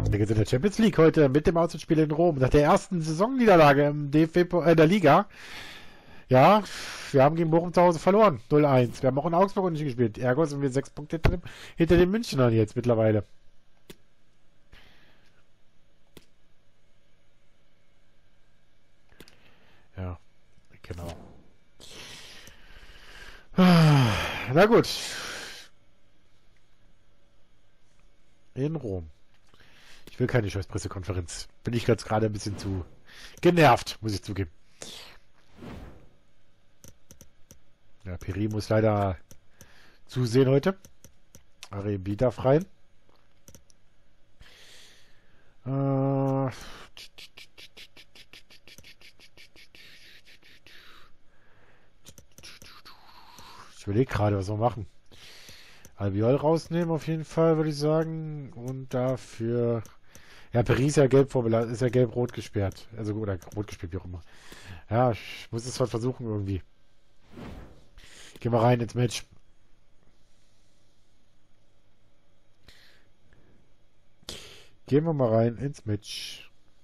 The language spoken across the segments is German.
Wir sind in der Champions League heute mit dem Auswärtsspiel in Rom. Nach der ersten Saisonniederlage im DFB der Liga. Ja, wir haben gegen Bochum zu Hause verloren. 0-1. Wir haben auch in Augsburg unentschieden gespielt. Ergo sind wir 6 Punkte hinter den Münchnern jetzt mittlerweile. Ja, genau. Na gut. In Rom. Ich will keine scheiß Pressekonferenz. Bin ich jetzt gerade ein bisschen zu genervt, muss ich zugeben. Ja, Peri muss leider zusehen heute. Arebi darf rein. Ich überlege gerade, was wir machen. Albiol rausnehmen auf jeden Fall, würde ich sagen. Und dafür... Ja, Peri ist ja gelb vorbelastet, ist ja gelb-rot gesperrt. Also, oder rot gesperrt, wie auch immer. Ja, ich muss es halt versuchen irgendwie. Gehen wir rein ins Match. Gehen wir mal rein ins Match.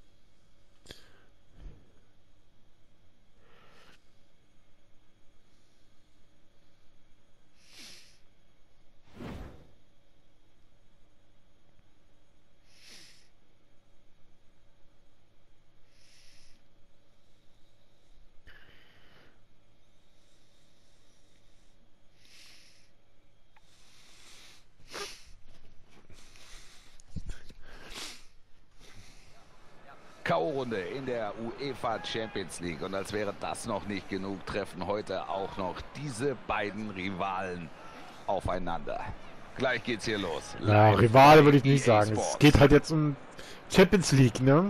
K.O.-Runde in der UEFA Champions League. Und als wäre das noch nicht genug, treffen heute auch noch diese beiden Rivalen aufeinander. Gleich geht's hier los. Ja, Rivale würde ich nicht sagen. Es geht halt jetzt um Champions League, ne?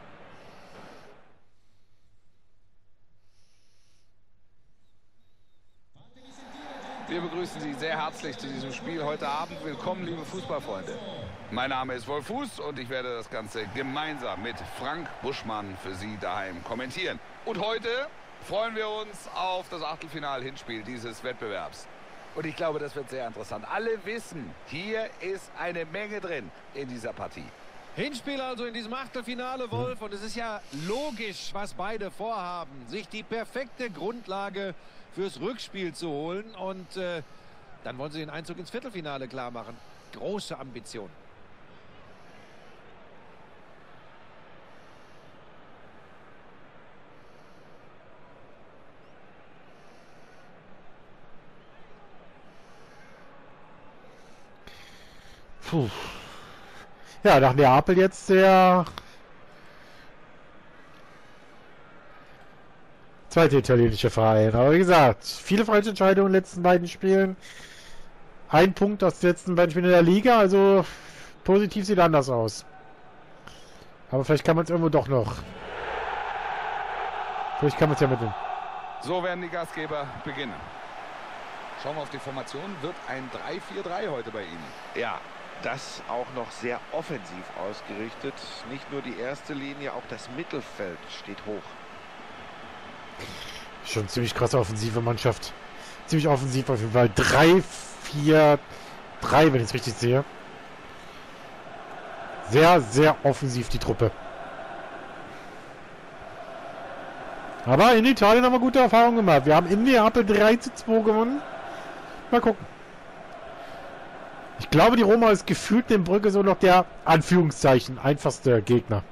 Wir begrüßen Sie sehr herzlich zu diesem Spiel heute Abend. Willkommen, liebe Fußballfreunde. Mein Name ist Wolf Fuß und ich werde das Ganze gemeinsam mit Frank Buschmann für Sie daheim kommentieren. Und heute freuen wir uns auf das Achtelfinal-Hinspiel dieses Wettbewerbs. Und ich glaube, das wird sehr interessant. Alle wissen, hier ist eine Menge drin in dieser Partie. Hinspiel also in diesem Achtelfinale, Wolf. Und es ist ja logisch, was beide vorhaben. Sich die perfekte Grundlage fürs Rückspiel zu holen. Und dann wollen sie den Einzug ins Viertelfinale klar machen. Große Ambition. Puh. Ja, nach Neapel jetzt der zweite italienische Verein. Aber wie gesagt, viele falsche Entscheidungen in den letzten beiden Spielen. Ein Punkt aus den letzten beiden Spielen in der Liga. Also positiv sieht anders aus. Aber vielleicht kann man es irgendwo doch noch. Vielleicht kann man es ja mitnehmen. So werden die Gastgeber beginnen. Schauen wir auf die Formation. Wird ein 3-4-3 heute bei Ihnen. Ja, das auch noch sehr offensiv ausgerichtet. Nicht nur die erste Linie, auch das Mittelfeld steht hoch. Schon ziemlich krasse offensive Mannschaft. Ziemlich offensiv auf jeden Fall. 3-4-3, wenn ich es richtig sehe. Sehr, sehr offensiv die Truppe. Aber in Italien haben wir gute Erfahrungen gemacht. Wir haben in Neapel 3-2 gewonnen. Mal gucken. Ich glaube, die Roma ist gefühlt in Brügge so noch der, Anführungszeichen, einfachste Gegner.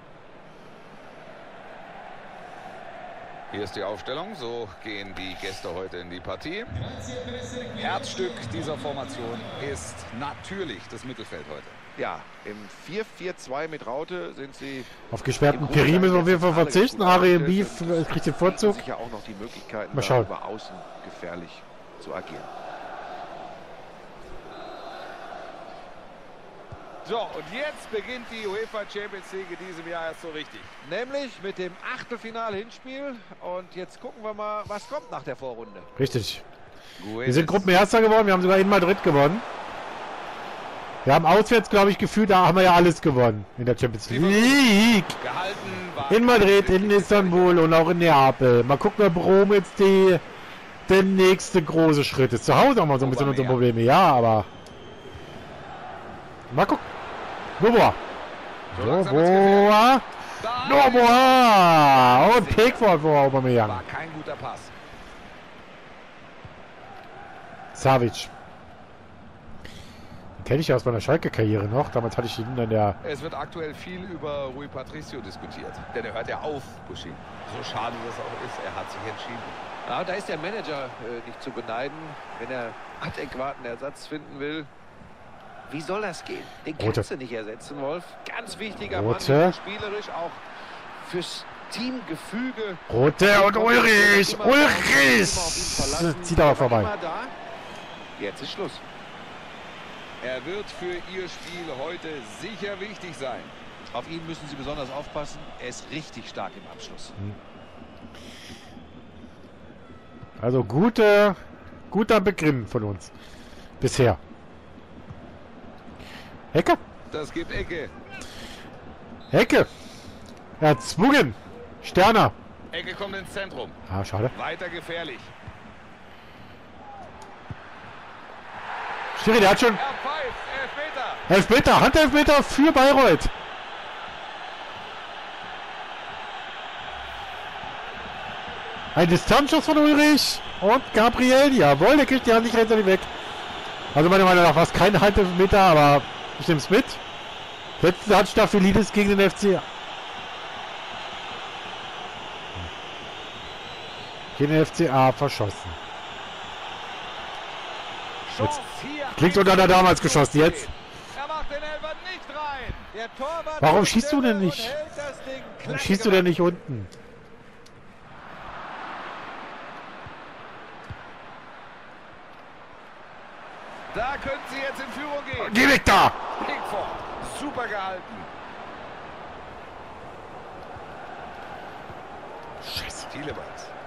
Hier ist die Aufstellung. So gehen die Gäste heute in die Partie. Herzstück dieser Formation ist natürlich das Mittelfeld heute. Ja, im 4-4-2 mit Raute sind sie... Auf gesperrten Peri müssen wir auf jeden Fall verzichten. Airbnb kriegt den Vorzug. Sicher auch noch die Möglichkeiten, mal schauen, über außen gefährlich zu agieren. So, und jetzt beginnt die UEFA Champions League in diesem Jahr erst so richtig. Nämlich mit dem Achtelfinal-Hinspiel. Und jetzt gucken wir mal, was kommt nach der Vorrunde. Richtig. Wir sind Gruppenerster geworden. Wir haben sogar in Madrid gewonnen. Wir haben auswärts, glaube ich, gefühlt, da haben wir ja alles gewonnen in der Champions League. In Madrid, in Istanbul und auch in Neapel. Mal gucken, ob Rom jetzt der nächste große Schritt ist. Zu Hause haben wir so ein bisschen unsere Probleme. Ja, aber... Mal gucken. Boah. Noboa. Noboa. Und Pickford vor Aubameyang. War kein guter Pass. Savic. Den kenne ich ja aus meiner Schalke-Karriere noch. Damals hatte ich ihn in der... Es wird aktuell viel über Rui Patricio diskutiert. Denn er hört ja auf, Buschi. So schade das auch ist, er hat sich entschieden. Ja, da ist der Manager nicht zu beneiden, wenn er adäquaten Ersatz finden will. Wie soll das gehen? Den kannst du nicht ersetzen, Wolf. Ganz wichtiger Mann, spielerisch auch fürs Teamgefüge. Rote und Ulrich! Ulrich! Zieht aber vorbei. Jetzt ist Schluss. Er wird für ihr Spiel heute sicher wichtig sein. Auf ihn müssen sie besonders aufpassen. Er ist richtig stark im Abschluss. Also guter Beginn von uns. Bisher. Ecke. Das gibt Ecke. Ecke. Erzwungen. Sterner. Ecke kommt ins Zentrum. Ah, schade. Weiter gefährlich. Schiri, der hat schon... Er pfeift. Elfmeter. Elfmeter. Handelfmeter für Bayreuth. Ein Distanzschuss von Ulrich. Und Gabriel. Jawohl, der kriegt die Hand nicht rechtzeitig weg. Also meiner Meinung nach war es kein Handelfmeter, aber ich nehme es mit. Letzte hat Staphylides gegen den FC. Gegen den FCA verschossen. Jetzt klingt unter der damals geschossen. Jetzt. Warum schießt du denn nicht? Warum schießt du denn nicht unten? Da können sie jetzt in Führung gehen. Geh weg da! Pickford. Super gehalten. Scheiße. Tielemans.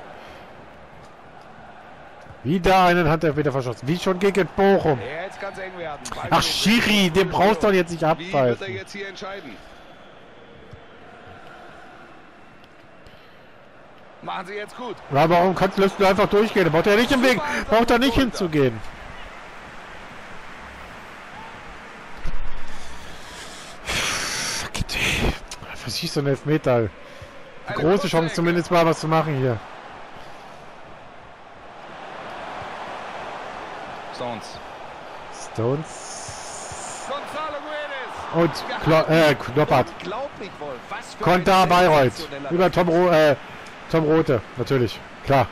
Wieder einen Handelfmeter verschossen. Wie schon gegen Bochum. Ja, jetzt kann's eng werden. Ach, Schiri, den brauchst du doch jetzt nicht Wie wird er abpfeifen. jetzt hier entscheiden? Machen sie jetzt gut. Ja, warum lässt du einfach durchgehen? Der braucht ja nicht im Weg. Braucht er nicht hinzugehen. Verschießt so einen Elfmeter. Große Chance zumindest mal was zu machen hier. Stones. Und Kloppert. Konter Bayreuth. Über Tom Rothe, natürlich. Klar.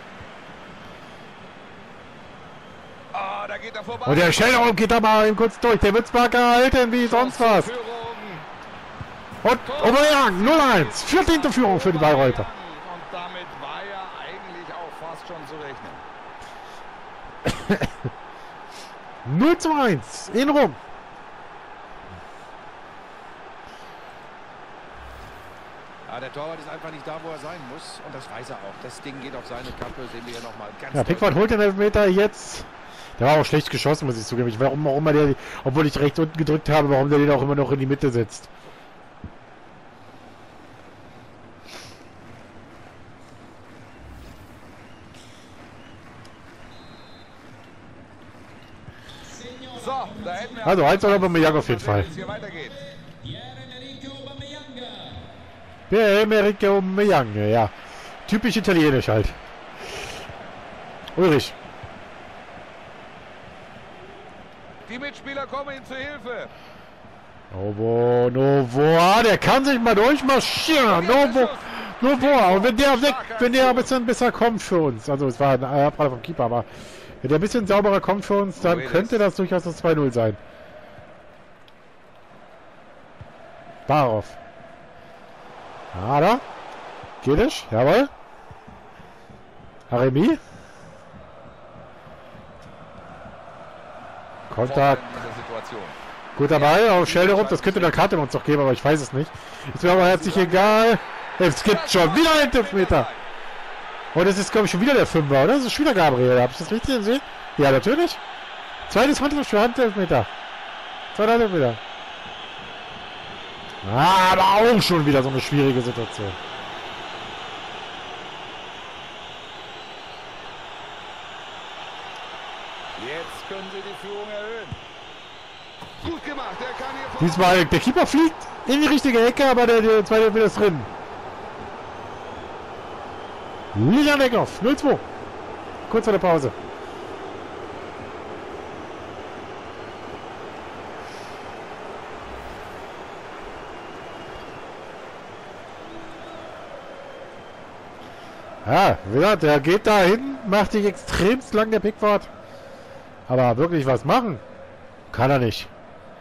Oh, da geht er vorbei. Und der Schnellraum geht da mal kurz durch. Der wird zwar gehalten wie sonst was. Und Aubameyang 0-1. 14. Führung für die Bayreuther. Und damit war ja eigentlich auch fast schon zu rechnen. 0-1 in Rom. Ja, der Torwart ist einfach nicht da, wo er sein muss. Und das weiß er auch. Das Ding geht auf seine Kappe. Sehen wir hier nochmal ganz Ja, Pickford holt den Elfmeter jetzt. Der war auch schlecht geschossen, muss ich zugeben. Ich weiß warum er der, obwohl ich rechts unten gedrückt habe, warum der den auch immer noch in die Mitte setzt. So, da hätten wir Also 1 oder Aubameyang auf jeden Fall. Pierre-Emerick Aubameyang, ja. Typisch italienisch halt. Ulrich. Die Mitspieler kommen ihm zu Hilfe. Novoa, der kann sich mal durchmarschieren. Novoa. Und wenn der ein bisschen besser kommt für uns, also es war ein Abprall vom Keeper, aber wenn der ein bisschen sauberer kommt für uns, dann könnte das durchaus das 2-0 sein. Barov. Da. Gedisch, jawohl. Haremi. Kontakt. Gut dabei, auf Schelderup, das könnte der Karte uns doch geben, aber ich weiß es nicht. Ist mir aber herzlich egal. Es gibt schon wieder einen Elfmeter. Und es ist, glaube ich, schon wieder der Fünfer, oder? Das ist schon wieder Gabriel. Habe ich das richtig gesehen? Ja, natürlich. Zweites Handelfmeter. Zweiter Handelfmeter. Ah, aber auch schon wieder so eine schwierige Situation. Jetzt können sie die Führung erhöhen. Gut gemacht, der kann hier... Diesmal, der Keeper fliegt in die richtige Ecke, aber der zweite will ist drin. Lilian Eckhoff, 0-2. Kurz vor der Pause. Ja, der geht da hin, macht sich extremst lang, der Pickford. Aber wirklich was machen kann er nicht.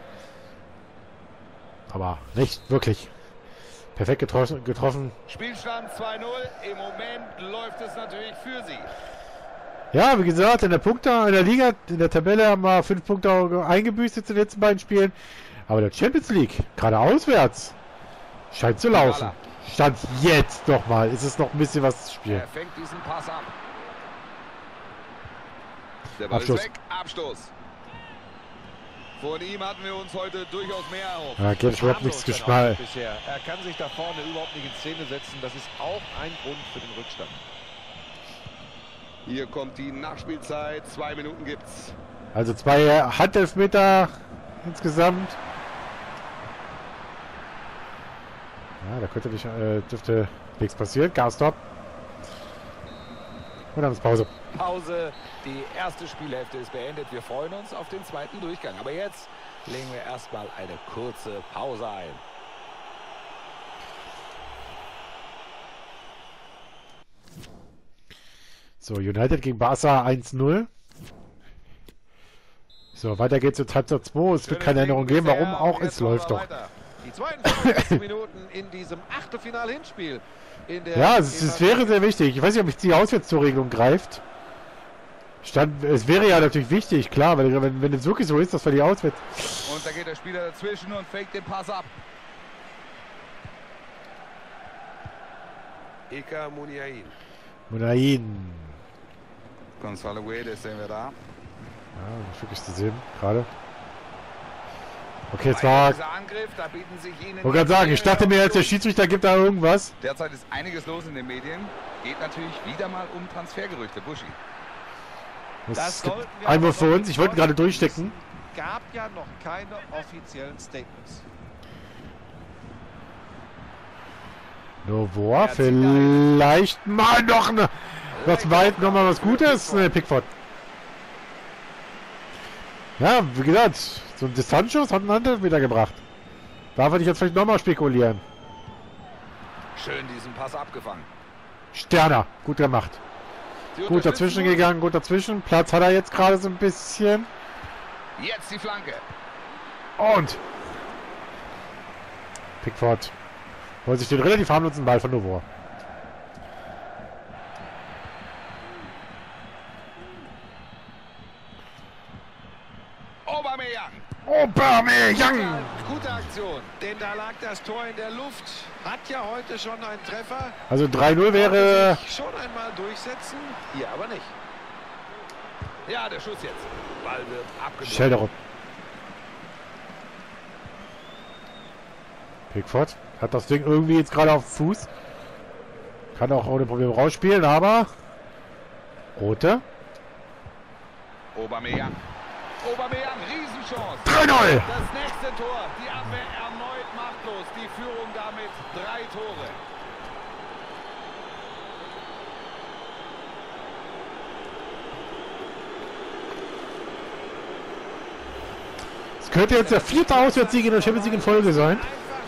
Aber nicht wirklich. Perfekt getroffen. Spielstand 2-0. Im Moment läuft es natürlich für sie. Ja, wie gesagt, in der Liga, in der Tabelle haben wir 5 Punkte eingebüßt jetzt in den letzten beiden Spielen. Aber der Champions League, gerade auswärts, scheint zu laufen. Stand jetzt doch mal. Ist es noch ein bisschen was zu spielen. Er fängt diesen Pass ab. Der Ball Abstoß. ist weg. Abstoß. Von ihm hatten wir uns heute durchaus mehr erhofft. Ja, geht überhaupt nichts geschnallt. Bisher. Er kann sich da vorne überhaupt nicht in Szene setzen. Das ist auch ein Grund für den Rückstand. Hier kommt die Nachspielzeit. 2 Minuten gibt's. Also 2 Handelfmeter insgesamt. Ja, da dürfte nichts passieren. Garstop. Und dann ist Pause. Pause. Die erste Spielhälfte ist beendet. Wir freuen uns auf den zweiten Durchgang. Aber jetzt legen wir erstmal eine kurze Pause ein. So, United gegen Barca 1-0. So, weiter geht's zur Halbzeit 2. Es wird keine Änderung geben. Warum auch? Es läuft doch. Die 52 Minuten in diesem Achtelfinal-Hinspiel. Ja, es wäre sehr wichtig. Ich weiß nicht, ob die Auswärtstorregelung greift. Es wäre ja natürlich wichtig, klar, weil wenn es wirklich so ist, dass wir die Auswärts... Und da geht der Spieler dazwischen und fängt den Pass ab. Eka Muniain. Munain. Gonzalo Guedes sehen wir da. Ja, nicht wirklich zu sehen, gerade. Okay, es war... Angriff, da bieten sich Ihnen... Ich wollte gerade sagen, ich dachte mir, als der Schiedsrichter gibt da irgendwas. Derzeit ist einiges los in den Medien. Geht natürlich wieder mal um Transfergerüchte. Buschi. Das gibt Einwurf für uns. Ich wollte gerade durchstecken. Es gab ja noch keine offiziellen Statements. Novoa, vielleicht mal noch noch mal was Gutes. Ne, Pickford. Ja, wie gesagt, so ein Distanzschuss hat einen Handel wieder gebracht. Da würde ich jetzt vielleicht nochmal spekulieren. Schön diesen Pass abgefangen. Sterner, gut gemacht. Gut dazwischen gegangen, gut dazwischen. Platz hat er jetzt gerade so ein bisschen. Jetzt die Flanke. Und Pickford holt sich den relativ harmlosen Ball von Novoa. Aubameyang! Gute Aktion, denn da lag das Tor in der Luft. Hat ja heute schon einen Treffer. Also 3-0 wäre... Schon einmal durchsetzen, hier aber nicht. Ja, der Schuss jetzt. Ball wird abgeblockt. Schelderup. Pickford hat das Ding irgendwie jetzt gerade auf Fuß. Kann auch ohne Probleme rausspielen, aber... Rote. Aubameyang. Aubameyang, Riesenchance. 3-0! Das nächste Tor. Die Abwehr erneut machtlos. Die Führung damit 3 Tore. Es könnte jetzt der 4. Auswärtssieg in der Champions League in Folge sein.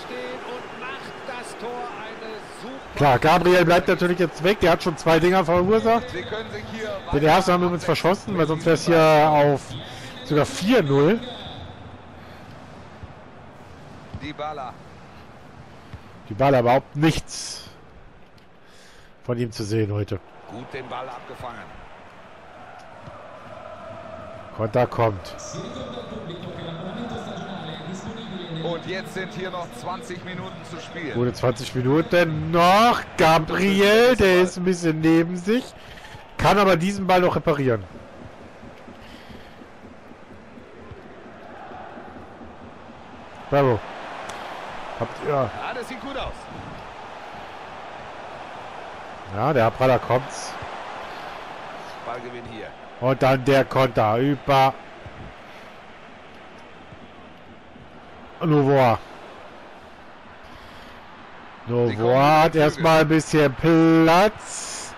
Klar, Gabriel bleibt natürlich jetzt weg. Der hat schon 2 Dinger verursacht. Den ersten haben wir uns verschossen, weil sonst wäre es hier auf sogar 4-0. Dybala überhaupt nichts von ihm zu sehen heute. Gut den Ball abgefangen. Konter kommt. Und jetzt sind hier noch 20 Minuten zu spielen. Gute 20 Minuten noch. Gabriel, der ist ein bisschen neben sich. Kann aber diesen Ball noch reparieren. Bravo. Ja, das sieht gut aus. Ja, der Praller kommt's. Ballgewinn hier. Und dann der Konter über Novoa. Novoa hat erstmal ein bisschen Platz.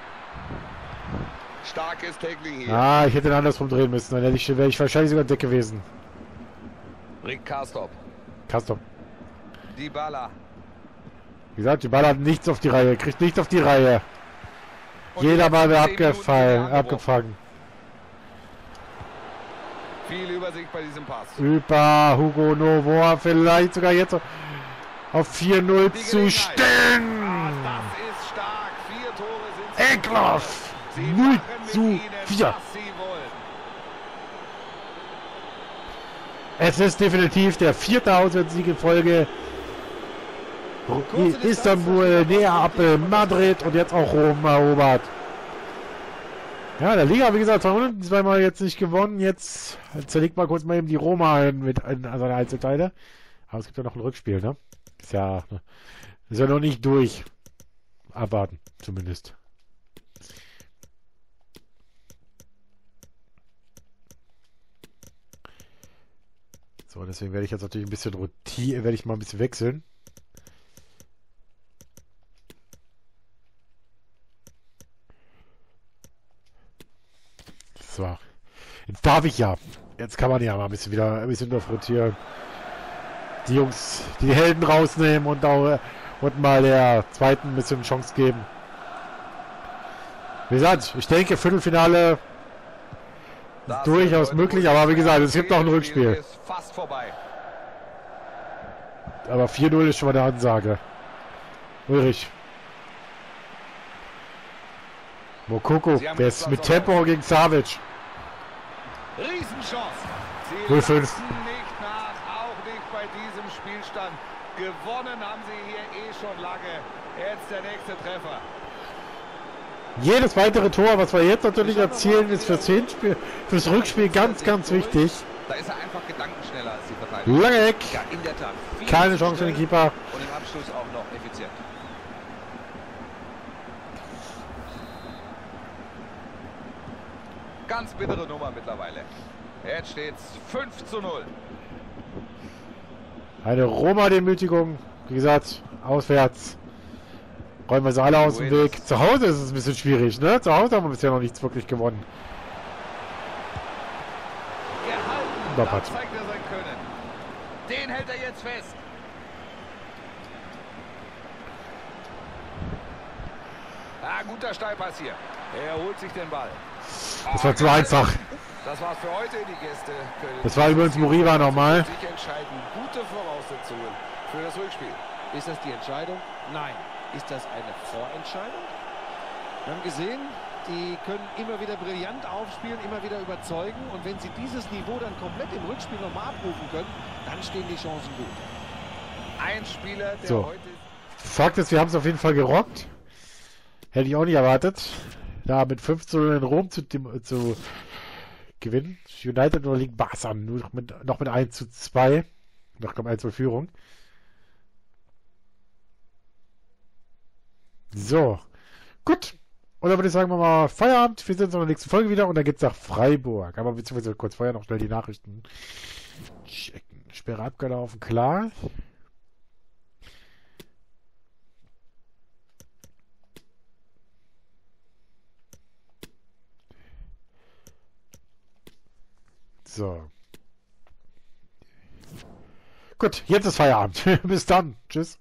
Starkes Tackling hier. Ah, ich hätte ihn andersrum drehen müssen. Dann wäre ich wahrscheinlich sogar dick gewesen. Rick Karstorp. Karstorp. Dybala. Wie gesagt, Dybala hat nichts auf die Reihe. Kriegt nichts auf die Reihe. Und Jeder Ball wird 10 Minuten abgefangen. Viel Übersicht bei diesem Pass. Über Hugo Novoa vielleicht sogar jetzt auf 4-0 Die zu Gelegenheit. stehen. Das ist stark. 4 Tore sind Eckloff. Sie 0 machen mit zu ihnen, 4. was sie wollen. Es ist definitiv der 4. Auswärtssieg in Folge. Istanbul, Neapel, Madrid und jetzt auch Rom erobert. Ja, der Liga, wie gesagt, zweimal jetzt nicht gewonnen. Jetzt zerlegt mal kurz mal eben die Roma mit seine Einzelteile. Aber es gibt ja noch ein Rückspiel, ne? Ist ja noch nicht durch. Abwarten, zumindest. So, deswegen werde ich jetzt natürlich ein bisschen werde ich mal ein bisschen wechseln. So. Jetzt darf ich ja. Jetzt kann man ja mal ein bisschen rotieren. Die Jungs, die Helden rausnehmen und mal der zweiten ein bisschen Chance geben. Wie gesagt, ich denke, Viertelfinale ist durchaus möglich, aber wie gesagt, es gibt noch ein Rückspiel. Ist fast vorbei. Aber 4-0 ist schon mal eine Ansage. Ulrich. Mokoko, der ist mit Tempo gegen Savic. Riesenchance. Sie 0-5. lassen nicht nach, auch nicht bei diesem Spielstand. Gewonnen haben sie hier schon lange. Jetzt der nächste Treffer. Jedes weitere Tor, was wir jetzt natürlich erzielen, ist fürs Rückspiel ganz, ganz wichtig. Da ist er einfach gedankenschneller als die Verteidiger. Lange Eck. Ja, in der Tat. Keine Chance für den Keeper. Und im Abschluss auch noch effizient. Ganz bittere Nummer mittlerweile. Jetzt steht's 5-0. Eine Roma-Demütigung. Wie gesagt, auswärts. Räumen wir sie alle aus dem Weg. Zu Hause ist es ein bisschen schwierig, ne? Zu Hause haben wir bisher noch nichts wirklich gewonnen. Da zeigt er sein Können. Den hält er jetzt fest. Ah, guter Steilpass hier. Er holt sich den Ball. Das war zu einfach. Das war's für heute. Die Gäste können. Das war übrigens Moriba nochmal. Sich entscheiden. Gute Voraussetzungen für das Rückspiel. Ist das die Entscheidung? Nein. Ist das eine Vorentscheidung? Wir haben gesehen, die können immer wieder brillant aufspielen, immer wieder überzeugen. Und wenn sie dieses Niveau dann komplett im Rückspiel nochmal abrufen können, dann stehen die Chancen gut. Ein Spieler, der So. heute... Fakt ist, wir haben es auf jeden Fall gerockt. Hätte ich auch nicht erwartet. Da mit 5-0 in Rom zu gewinnen. United oder liegt Barca an. Nur noch mit 1-2. Noch kommt 1-0 Führung. So. Gut. Und dann würde ich sagen, wir mal Feierabend. Wir sehen uns in der nächsten Folge wieder und dann geht's nach Freiburg. Aber beziehungsweise kurz vorher noch schnell die Nachrichten checken. Sperre abgelaufen, klar. So. Gut, jetzt ist Feierabend. Bis dann. Tschüss.